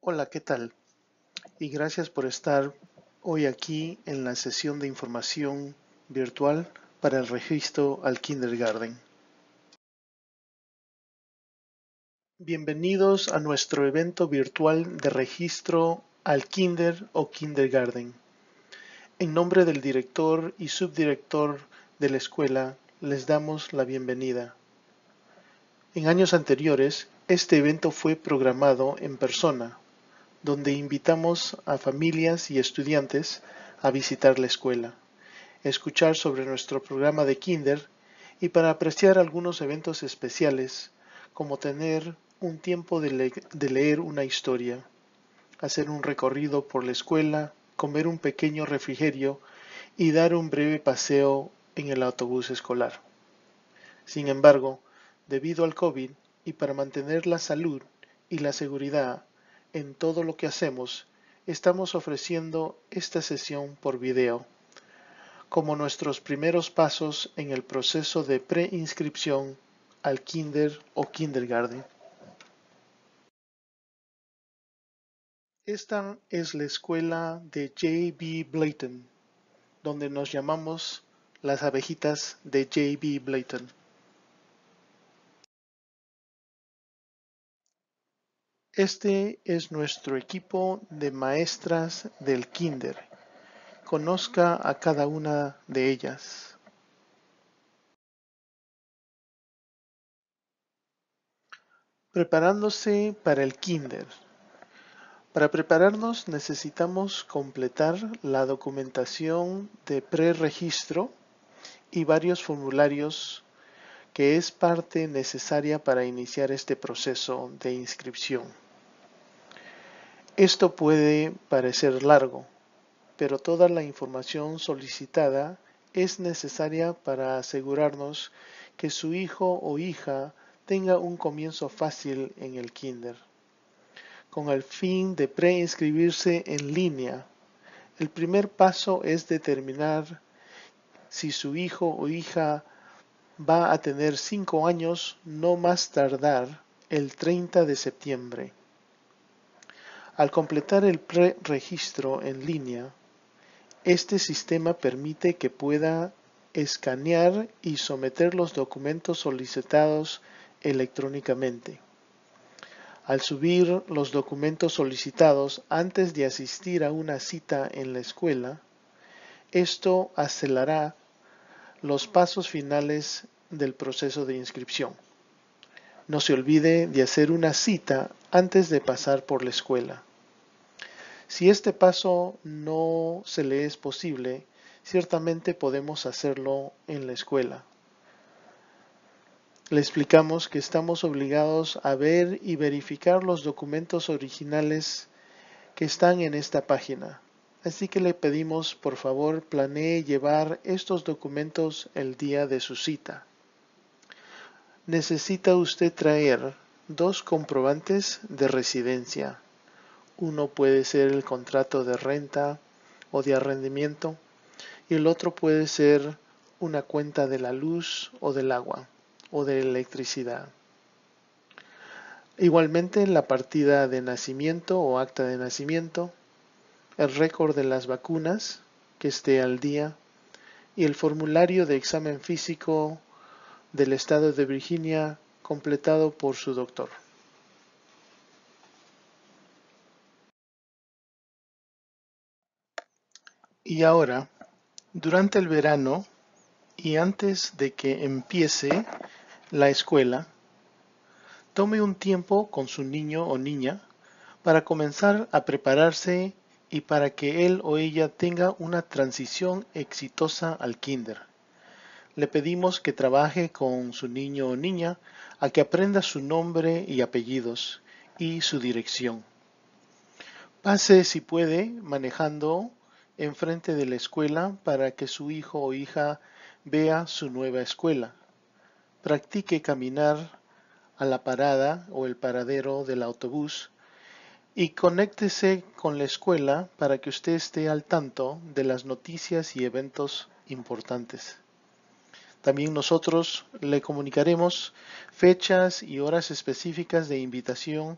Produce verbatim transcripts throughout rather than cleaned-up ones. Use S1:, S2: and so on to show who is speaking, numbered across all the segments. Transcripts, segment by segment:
S1: Hola, ¿qué tal? Y gracias por estar hoy aquí en la sesión de información virtual para el registro al kindergarten. Bienvenidos a nuestro evento virtual de registro al kinder o kindergarten. En nombre del director y subdirector de la escuela, les damos la bienvenida. En años anteriores, este evento fue programado en persona, donde invitamos a familias y estudiantes a visitar la escuela, escuchar sobre nuestro programa de Kinder y para apreciar algunos eventos especiales, como tener un tiempo de, le de leer una historia, hacer un recorrido por la escuela, comer un pequeño refrigerio y dar un breve paseo en el autobús escolar. Sin embargo, debido al COVID y para mantener la salud y la seguridad en todo lo que hacemos, estamos ofreciendo esta sesión por video, como nuestros primeros pasos en el proceso de preinscripción al kinder o kindergarten. Esta es la escuela de J B Blayton, donde nos llamamos las abejitas de J B Blayton. Este es nuestro equipo de maestras del kinder. Conozca a cada una de ellas. Preparándose para el kinder. Para prepararnos necesitamos completar la documentación de preregistro y varios formularios que es parte necesaria para iniciar este proceso de inscripción. Esto puede parecer largo, pero toda la información solicitada es necesaria para asegurarnos que su hijo o hija tenga un comienzo fácil en el kinder. Con el fin de preinscribirse en línea, el primer paso es determinar si su hijo o hija va a tener cinco años no más tardar el treinta de septiembre. Al completar el preregistro en línea, este sistema permite que pueda escanear y someter los documentos solicitados electrónicamente. Al subir los documentos solicitados antes de asistir a una cita en la escuela, esto acelerará los pasos finales del proceso de inscripción. No se olvide de hacer una cita antes de pasar por la escuela. Si este paso no se le es posible, ciertamente podemos hacerlo en la escuela. Le explicamos que estamos obligados a ver y verificar los documentos originales que están en esta página. Así que le pedimos, por favor, planee llevar estos documentos el día de su cita. Necesita usted traer dos comprobantes de residencia. Uno puede ser el contrato de renta o de arrendamiento y el otro puede ser una cuenta de la luz o del agua o de electricidad. Igualmente la partida de nacimiento o acta de nacimiento, el récord de las vacunas que esté al día y el formulario de examen físico del estado de Virginia completado por su doctor. Y ahora, durante el verano y antes de que empiece la escuela, tome un tiempo con su niño o niña para comenzar a prepararse y para que él o ella tenga una transición exitosa al kinder. Le pedimos que trabaje con su niño o niña a que aprenda su nombre y apellidos y su dirección. Pase, si puede, manejando enfrente de la escuela para que su hijo o hija vea su nueva escuela. Practique caminar a la parada o el paradero del autobús y conéctese con la escuela para que usted esté al tanto de las noticias y eventos importantes. También nosotros le comunicaremos fechas y horas específicas de invitación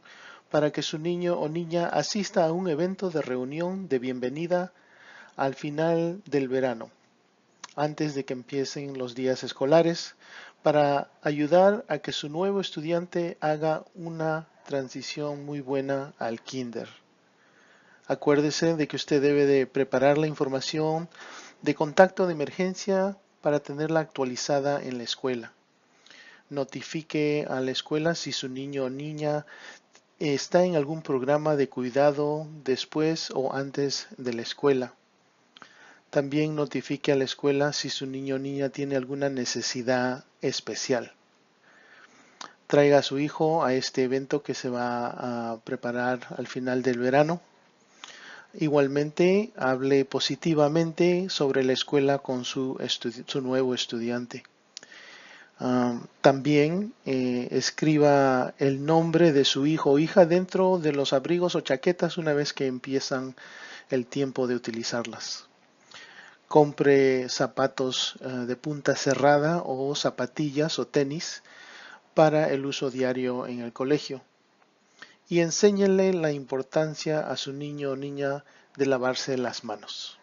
S1: para que su niño o niña asista a un evento de reunión de bienvenida al final del verano, antes de que empiecen los días escolares, para ayudar a que su nuevo estudiante haga una transición muy buena al kinder. Acuérdese de que usted debe de preparar la información de contacto de emergencia para tenerla actualizada en la escuela. Notifique a la escuela si su niño o niña está en algún programa de cuidado después o antes de la escuela. También notifique a la escuela si su niño o niña tiene alguna necesidad especial. Traiga a su hijo a este evento que se va a preparar al final del verano. Igualmente, hable positivamente sobre la escuela con su, su nuevo estudiante. Um, también eh, escriba el nombre de su hijo o hija dentro de los abrigos o chaquetas una vez que empiezan el tiempo de utilizarlas. Compre zapatos uh, de punta cerrada o zapatillas o tenis para el uso diario en el colegio. Y enséñele la importancia a su niño o niña de lavarse las manos.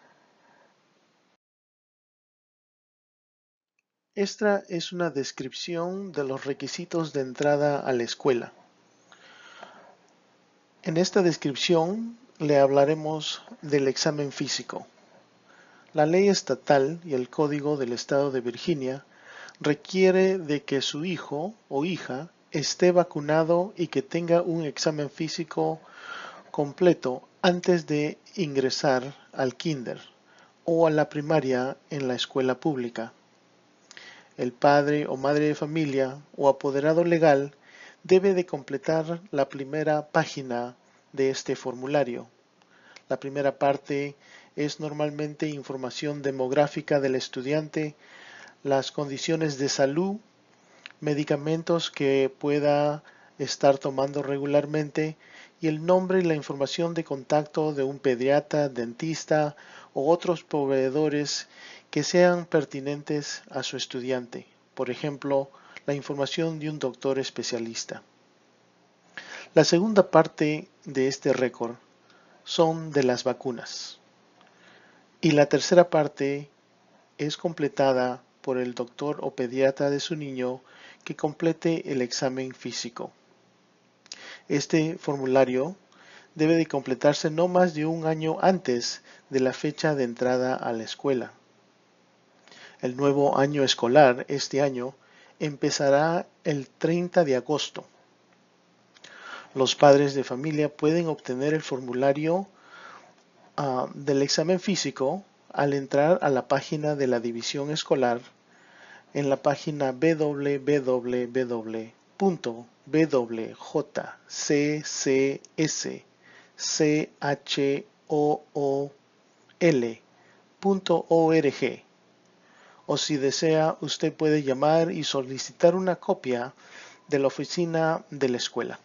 S1: Esta es una descripción de los requisitos de entrada a la escuela. En esta descripción le hablaremos del examen físico. La ley estatal y el código del estado de Virginia requiere de que su hijo o hija esté vacunado y que tenga un examen físico completo antes de ingresar al kinder o a la primaria en la escuela pública. El padre o madre de familia o apoderado legal debe de completar la primera página de este formulario. La primera parte es normalmente información demográfica del estudiante, las condiciones de salud, medicamentos que pueda estar tomando regularmente y el nombre y la información de contacto de un pediatra, dentista o otros proveedores que sean pertinentes a su estudiante. Por ejemplo, la información de un doctor especialista. La segunda parte de este récord son de las vacunas. Y la tercera parte es completada por el doctor o pediatra de su niño que complete el examen físico. Este formulario debe de completarse no más de un año antes de la fecha de entrada a la escuela. El nuevo año escolar este año empezará el treinta de agosto. Los padres de familia pueden obtener el formulario uh, del examen físico al entrar a la página de la división escolar en la página w w w punto w j c c s c h o o l punto org, o si desea usted puede llamar y solicitar una copia de la oficina de la escuela.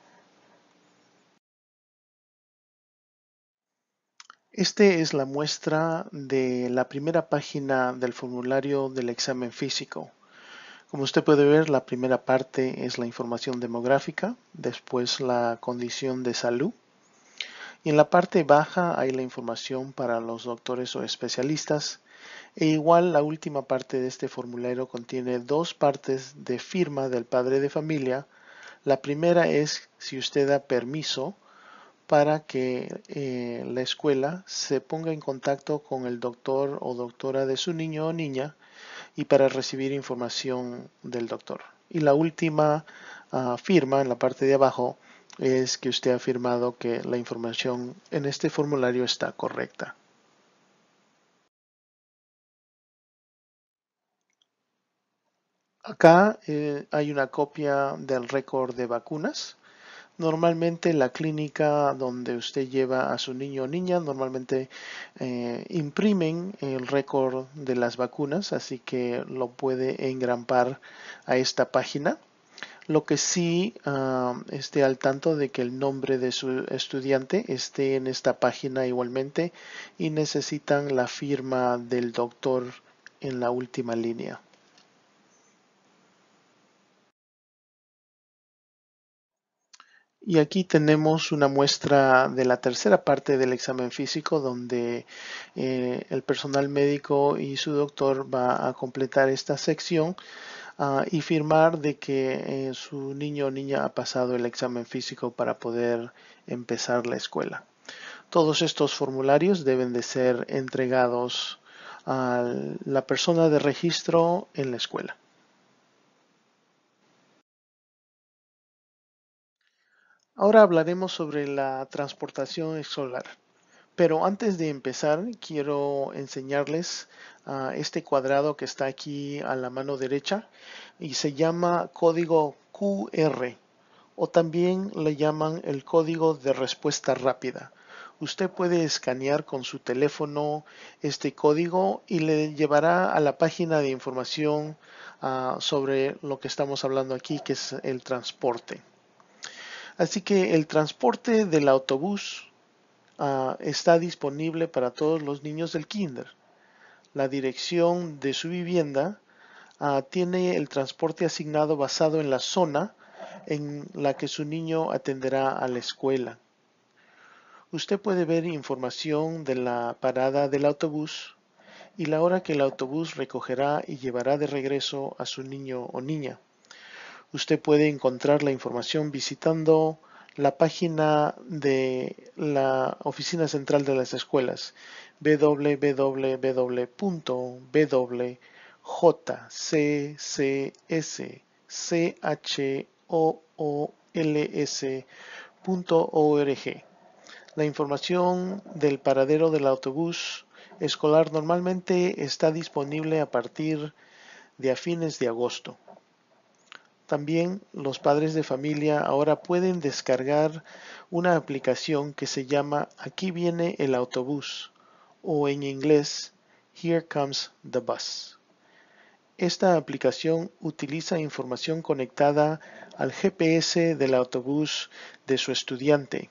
S1: Esta es la muestra de la primera página del formulario del examen físico. Como usted puede ver, la primera parte es la información demográfica, después la condición de salud. Y en la parte baja hay la información para los doctores o especialistas. E igual la última parte de este formulario contiene dos partes de firma del padre de familia. La primera es si usted da permiso para que eh, la escuela se ponga en contacto con el doctor o doctora de su niño o niña y para recibir información del doctor. Y la última uh, firma en la parte de abajo es que usted ha afirmado que la información en este formulario está correcta. Acá eh, hay una copia del récord de vacunas. Normalmente la clínica donde usted lleva a su niño o niña normalmente eh, imprimen el récord de las vacunas, así que lo puede engrampar a esta página. Lo que sí uh, esté al tanto de que el nombre de su estudiante esté en esta página igualmente y necesitan la firma del doctor en la última línea. Y aquí tenemos una muestra de la tercera parte del examen físico donde eh, el personal médico y su doctor va a completar esta sección uh, y firmar de que eh, su niño o niña ha pasado el examen físico para poder empezar la escuela. Todos estos formularios deben de ser entregados a la persona de registro en la escuela. Ahora hablaremos sobre la transportación escolar. Pero antes de empezar, quiero enseñarles uh, este cuadrado que está aquí a la mano derecha y se llama código Q R o también le llaman el código de respuesta rápida. Usted puede escanear con su teléfono este código y le llevará a la página de información uh, sobre lo que estamos hablando aquí, que es el transporte. Así que el transporte del autobús uh, está disponible para todos los niños del kinder. La dirección de su vivienda uh, tiene el transporte asignado basado en la zona en la que su niño atenderá a la escuela. Usted puede ver información de la parada del autobús y la hora que el autobús recogerá y llevará de regreso a su niño o niña. Usted puede encontrar la información visitando la página de la Oficina Central de las Escuelas, w w w punto b w j c c s c h o o l s punto org. La información del paradero del autobús escolar normalmente está disponible a partir de a fines de agosto. También los padres de familia ahora pueden descargar una aplicación que se llama Aquí viene el autobús o en inglés Here Comes the Bus. Esta aplicación utiliza información conectada al G P S del autobús de su estudiante.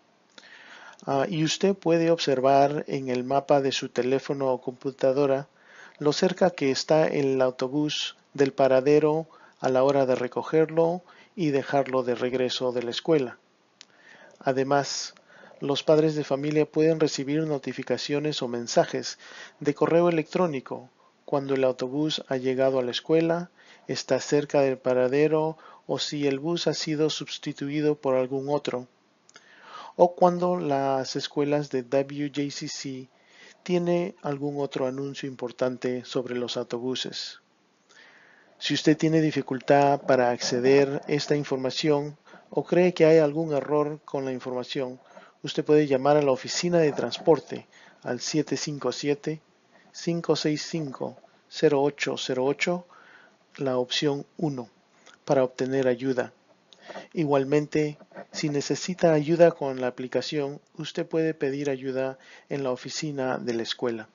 S1: Uh, y usted puede observar en el mapa de su teléfono o computadora lo cerca que está el autobús del paradero a la hora de recogerlo y dejarlo de regreso de la escuela. Además, los padres de familia pueden recibir notificaciones o mensajes de correo electrónico cuando el autobús ha llegado a la escuela, está cerca del paradero o si el bus ha sido sustituido por algún otro, o cuando las escuelas de W J C C tiene algún otro anuncio importante sobre los autobuses. Si usted tiene dificultad para acceder a esta información o cree que hay algún error con la información, usted puede llamar a la oficina de transporte al siete cinco siete, cinco seis cinco, cero ocho cero ocho, la opción uno, para obtener ayuda. Igualmente, si necesita ayuda con la aplicación, usted puede pedir ayuda en la oficina de la escuela.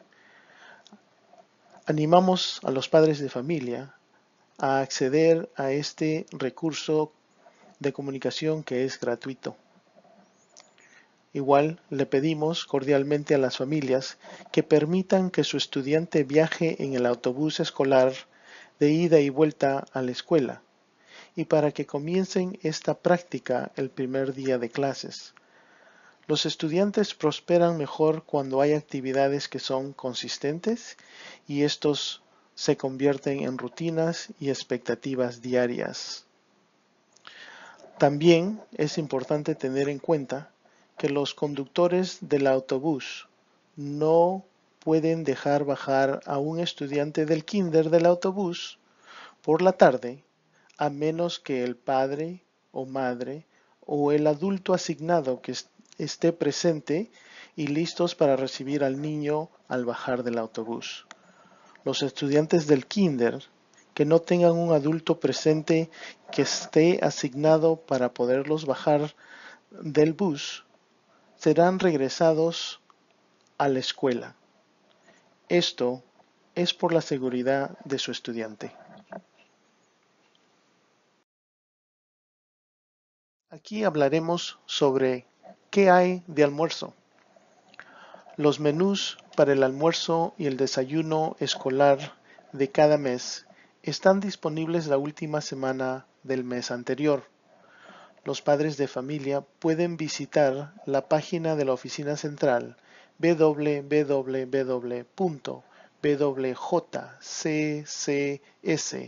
S1: Animamos a los padres de familia a acceder a este recurso de comunicación que es gratuito. Igual le pedimos cordialmente a las familias que permitan que su estudiante viaje en el autobús escolar de ida y vuelta a la escuela y para que comiencen esta práctica el primer día de clases. Los estudiantes prosperan mejor cuando hay actividades que son consistentes y estos se convierten en rutinas y expectativas diarias. También es importante tener en cuenta que los conductores del autobús no pueden dejar bajar a un estudiante del kinder del autobús por la tarde a menos que el padre o madre o el adulto asignado que esté presente y listos para recibir al niño al bajar del autobús. Los estudiantes del kinder que no tengan un adulto presente que esté asignado para poderlos bajar del bus serán regresados a la escuela. Esto es por la seguridad de su estudiante. Aquí hablaremos sobre qué hay de almuerzo. Los menús para el almuerzo y el desayuno escolar de cada mes están disponibles la última semana del mes anterior. los padres de familia pueden visitar la página de la oficina central doble u doble u doble u punto w j c c s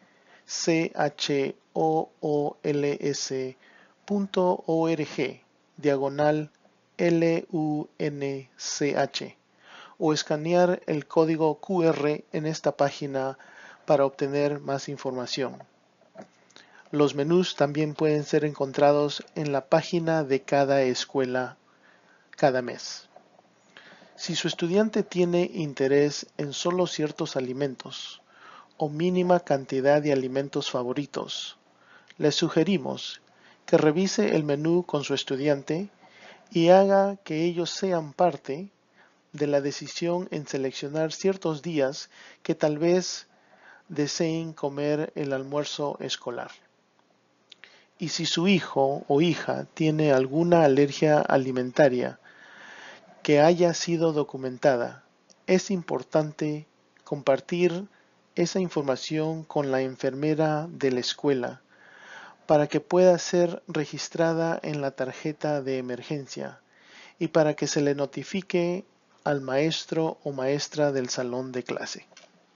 S1: chols.org diagonal L U N C H o escanear el código Q R en esta página para obtener más información. Los menús también pueden ser encontrados en la página de cada escuela cada mes. Si su estudiante tiene interés en solo ciertos alimentos o mínima cantidad de alimentos favoritos, les sugerimos que revise el menú con su estudiante y haga que ellos sean parte de la decisión en seleccionar ciertos días que tal vez deseen comer el almuerzo escolar. Y si su hijo o hija tiene alguna alergia alimentaria que haya sido documentada, es importante compartir esa información con la enfermera de la escuela para que pueda ser registrada en la tarjeta de emergencia y para que se le notifique al maestro o maestra del salón de clase.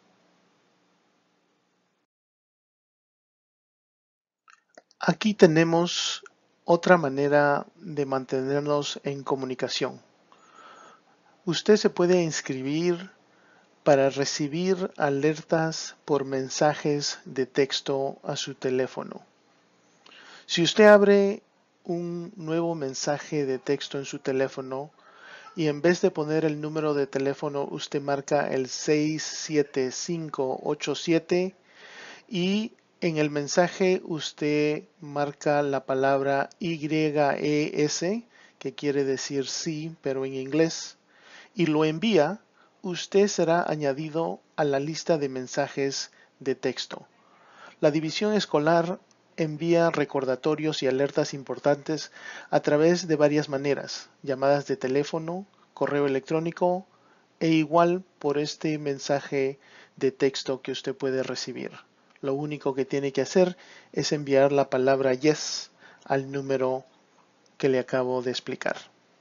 S1: Aquí tenemos otra manera de mantenernos en comunicación. Usted se puede inscribir para recibir alertas por mensajes de texto a su teléfono. Si usted abre un nuevo mensaje de texto en su teléfono y en vez de poner el número de teléfono usted marca el seis siete cinco ocho siete y en el mensaje usted marca la palabra Y E S, que quiere decir sí, pero en inglés, y lo envía, usted será añadido a la lista de mensajes de texto. La división escolar envía recordatorios y alertas importantes a través de varias maneras, llamadas de teléfono, correo electrónico e igual por este mensaje de texto que usted puede recibir. Lo único que tiene que hacer es enviar la palabra yes al número que le acabo de explicar.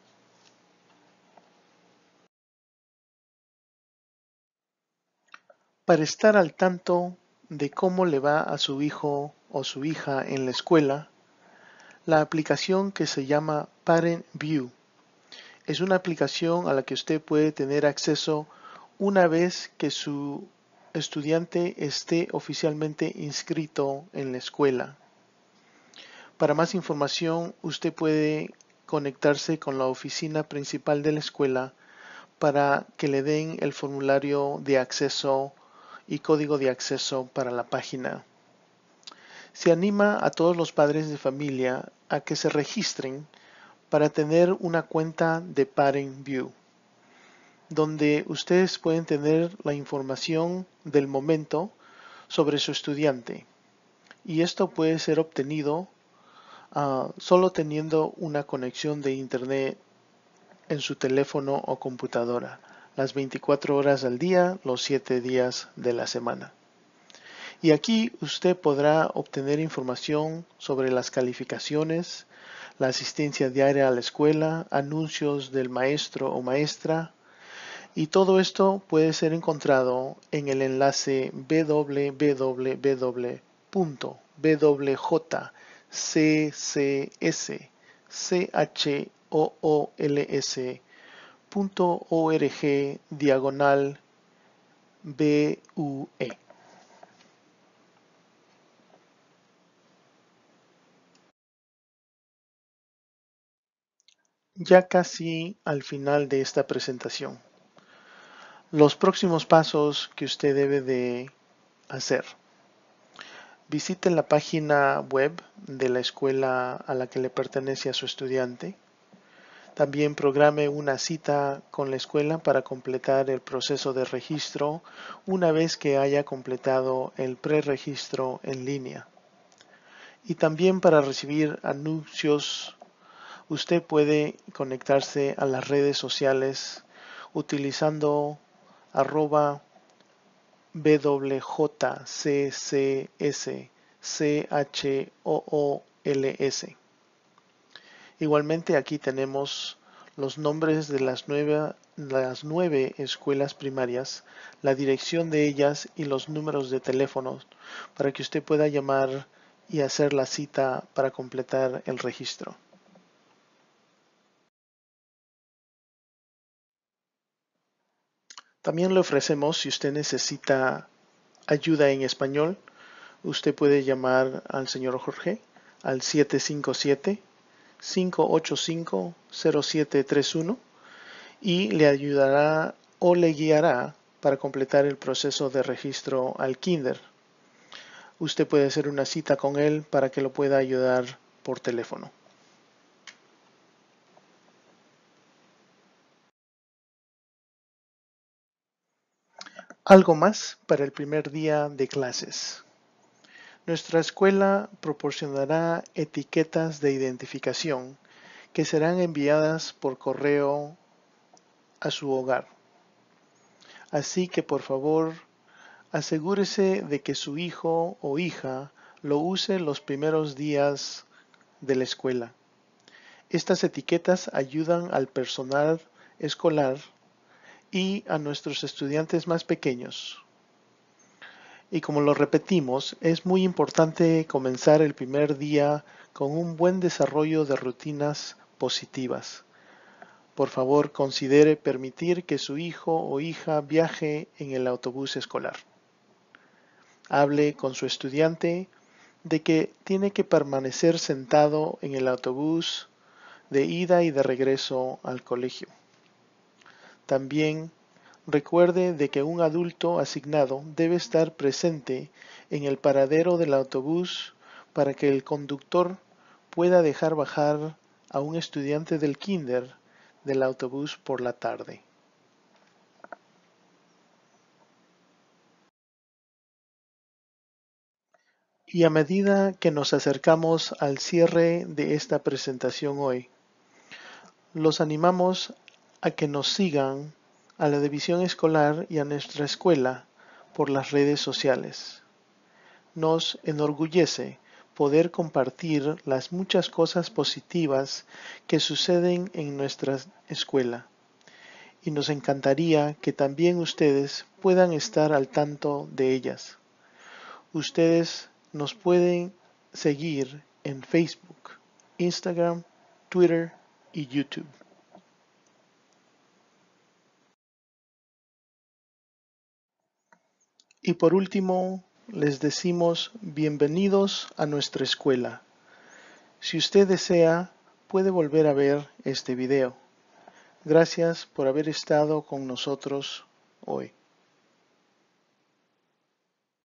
S1: Para estar al tanto de cómo le va a su hijo o su hija en la escuela, la aplicación que se llama Parent View es una aplicación a la que usted puede tener acceso una vez que su estudiante esté oficialmente inscrito en la escuela. Para más información, usted puede conectarse con la oficina principal de la escuela para que le den el formulario de acceso y código de acceso para la página. Se anima a todos los padres de familia a que se registren para tener una cuenta de Parent View, donde ustedes pueden tener la información del momento sobre su estudiante. Y esto puede ser obtenido uh, solo teniendo una conexión de internet en su teléfono o computadora, las veinticuatro horas al día, los siete días de la semana. Y aquí usted podrá obtener información sobre las calificaciones, la asistencia diaria a la escuela, anuncios del maestro o maestra, y todo esto puede ser encontrado en el enlace doble u doble u doble u punto w j c c s punto org diagonal B U E. Ya casi al final de esta presentación. Los próximos pasos que usted debe de hacer. Visite la página web de la escuela a la que le pertenece a su estudiante. También programe una cita con la escuela para completar el proceso de registro una vez que haya completado el preregistro en línea. Y también para recibir anuncios, usted puede conectarse a las redes sociales utilizando arroba B W J C C S C H O O L S. Igualmente aquí tenemos los nombres de las nueve, las nueve escuelas primarias, la dirección de ellas y los números de teléfono para que usted pueda llamar y hacer la cita para completar el registro. También le ofrecemos, si usted necesita ayuda en español, usted puede llamar al señor Jorge al siete cinco siete, cinco ocho cinco, cero siete tres uno y le ayudará o le guiará para completar el proceso de registro al Kinder. Usted puede hacer una cita con él para que lo pueda ayudar por teléfono. Algo más para el primer día de clases. Nuestra escuela proporcionará etiquetas de identificación que serán enviadas por correo a su hogar. Así que por favor, asegúrese de que su hijo o hija lo use los primeros días de la escuela. Estas etiquetas ayudan al personal escolar y a nuestros estudiantes más pequeños. Y como lo repetimos, es muy importante comenzar el primer día con un buen desarrollo de rutinas positivas. Por favor, considere permitir que su hijo o hija viaje en el autobús escolar. Hable con su estudiante de que tiene que permanecer sentado en el autobús de ida y de regreso al colegio. También recuerde de que un adulto asignado debe estar presente en el paradero del autobús para que el conductor pueda dejar bajar a un estudiante del kinder del autobús por la tarde. Y a medida que nos acercamos al cierre de esta presentación hoy, los animamos a que nos sigan a la división escolar y a nuestra escuela por las redes sociales. Nos enorgullece poder compartir las muchas cosas positivas que suceden en nuestra escuela y nos encantaría que también ustedes puedan estar al tanto de ellas. Ustedes nos pueden seguir en Facebook, Instagram, Twitter y YouTube. Y por último, les decimos bienvenidos a nuestra escuela. Si usted desea, puede volver a ver este video. Gracias por haber estado con nosotros hoy.